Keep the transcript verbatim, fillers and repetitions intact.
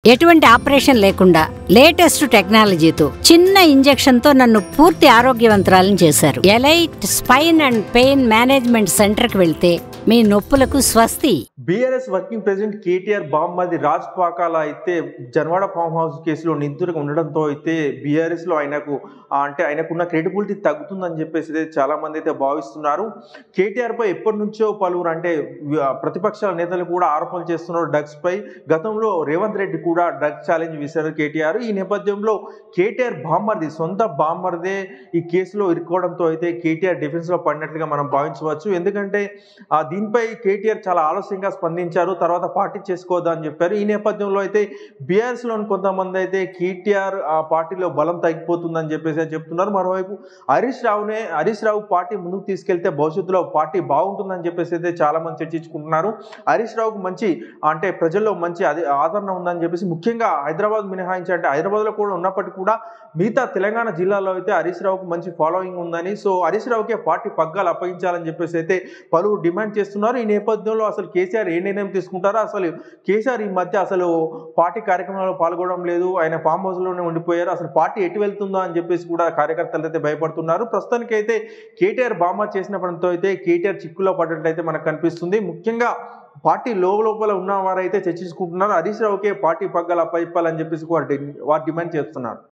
ఎటువంటి ఆపరేషన్ లేకుండా లేటెస్ట్ టెక్నాలజీతో చిన్న ఇంజెక్షన్ తో నన్ను పూర్తి ఆరోగ్యవంతురాలను చేశారు. Elite spine and pain management centre కి వెళ్తే మీ నొప్పులకు స్వస్తి. బీఆర్ఎస్ వర్కింగ్ ప్రెసిడెంట్ కేటీఆర్ బామ్మది రాజ్ పాకాల అయితే జన్వాడ ఫామ్ హౌస్ కేసులో నిందితుడిగా ఉండడంతో అయితే బీఆర్ఎస్ లో ఆయనకు అంటే ఆయనకున్న క్రెడిబిలిటీ తగ్గుతుందని చెప్పేసి చాలా మంది అయితే భావిస్తున్నారు. కేటీఆర్ పై ఎప్పటి నుంచో పలువురు అంటే ప్రతిపక్షాల నేతలు కూడా ఆరోపణలు చేస్తున్నారు డ్రగ్స్ పై. గతంలో రేవంత్ రెడ్డి కూడా డ్రగ్స్ ఛాలెంజ్ విసిరారు కేటీఆర్. ఈ నేపథ్యంలో కేటీఆర్ బామ్మర్ది సొంత బామ్మర్దే ఈ కేసులో ఇరుక్కోవడంతో అయితే కేటీఆర్ డిఫెన్స్ లో పడినట్లుగా మనం భావించవచ్చు. ఎందుకంటే దీనిపై కేటీఆర్ చాలా ఆలస్యంగా స్పందించారు. తర్వాత పార్టీ చేసుకోవద్దా అని చెప్పారు. ఈ నేపథ్యంలో అయితే బీఆర్ఎస్ లోని కొంతమంది అయితే కేటీఆర్ ఆ పార్టీలో బలం తగ్గిపోతుందని చెప్పేసి చెప్తున్నారు. మరోవైపు హరీష్ రావునే హరీష్ రావు పార్టీ ముందుకు తీసుకెళ్తే భవిష్యత్తులో పార్టీ బాగుంటుందని చెప్పేసి అయితే చాలా మంది చర్చించుకుంటున్నారు. హరీష్ రావుకు మంచి అంటే ప్రజల్లో మంచి ఆదరణ ఉందని చెప్పేసి, ముఖ్యంగా హైదరాబాద్ మినహాయించి అంటే హైదరాబాద్ లో కూడా ఉన్నప్పటికీ కూడా మిగతా తెలంగాణ జిల్లాలో అయితే హరీష్ రావుకు మంచి ఫాలోయింగ్ ఉందని, సో హరీష్ రావుకే పార్టీ పగ్గాలు అప్పగించాలని చెప్పేసి అయితే పలువురు డిమాండ్ చేస్తున్నారు. ఈ నేపథ్యంలో అసలు కేసీఆర్ ఏ నిర్ణయం తీసుకుంటారో, అసలు కేసీఆర్ ఈ మధ్య అసలు పార్టీ కార్యక్రమాల్లో పాల్గొనడం లేదు, ఆయన ఫామ్ హౌస్ లోనే ఉండిపోయారు, అసలు పార్టీ ఎటు వెళ్తుందో అని చెప్పేసి కూడా కార్యకర్తలు అయితే భయపడుతున్నారు. ప్రస్తుతానికి అయితే కేటీఆర్ బామ్మ చేసిన పనితో అయితే కేటీఆర్ చిక్కులో పడ్డట్లయితే మనకు కనిపిస్తుంది. ముఖ్యంగా పార్టీ లోపల ఉన్న వారైతే చర్చించుకుంటున్నారు. హరీష్ రావుకే పార్టీ పగ్గాలు అప్పయిప్పాలని చెప్పేసి వారు డిమాండ్ చేస్తున్నారు.